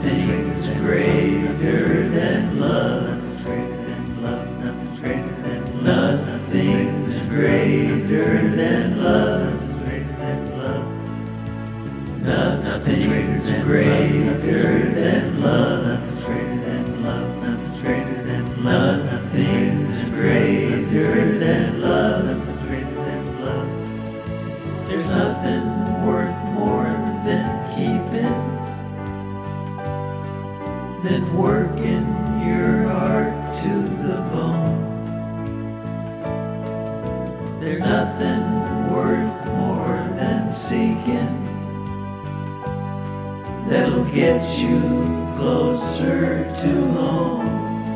Nothing's greater than love. Nothing's greater than love. Nothing's greater than love. Nothing's greater than love. Nothing's greater than love. Nothing's greater than love. Nothing's greater than love. Nothing's greater than love. Nothing's greater than love. There's nothing worth more than keeping, than working your heart to the bone. There's nothing worth more than seeking, that'll get you closer to home.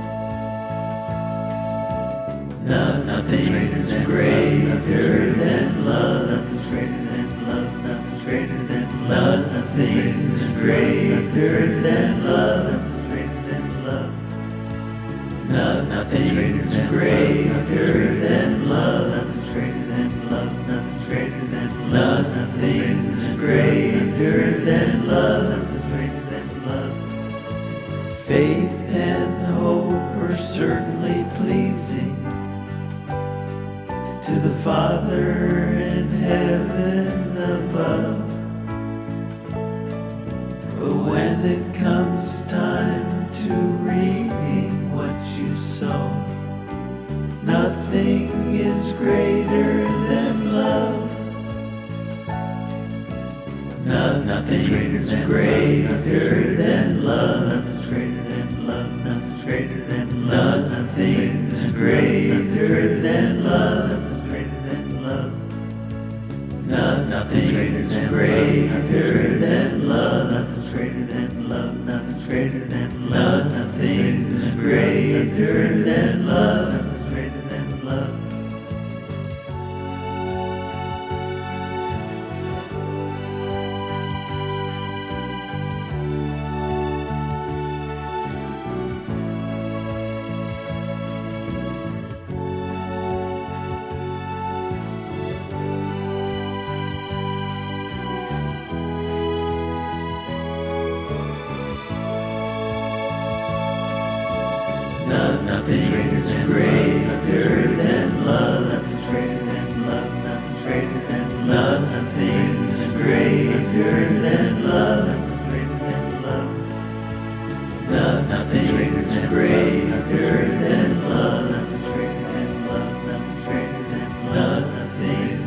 Nothing's greater than love. Nothing's greater than love. Nothing's greater than love. Nothing's greater than love. Nothing's greater than love. Nothing's greater than love. Nothing's greater than love. Nothing's greater than love. Nothing's greater than love. Nothing's greater than love. Faith and hope are certainly pleasing to the Father in heaven above. But when it comes time to reaping what you sow, nothing is greater than love. Nothing's greater than love. Nothing's greater than love. Nothing's greater than love. Nothing's greater than love. Nothing's greater than love. Nothing's greater than love. Nothing's greater than love. Nothing's greater than love. Nothing's greater than love. Nothing's greater than love. Nothing's greater than love. Nothing's greater than love. Nothing's greater than love. Nothing's greater than love. Nothing's greater than love. Nothing's greater than love. Nothing's greater than love. Nothing's greater than love. Nothing